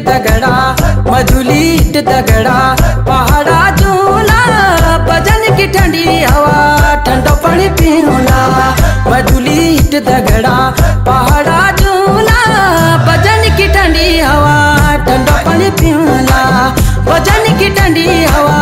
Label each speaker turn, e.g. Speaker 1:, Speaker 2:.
Speaker 1: दगड़ा मधुली ईट दगड़ा पहाड़ा चूना भजन की ठंडी हवा ठंडा पानी पीना मधुली ईट दगड़ा पहाड़ा चूना भजन की ठंडी हवा ठंडा पानी पीना भजन की ठंडी हवा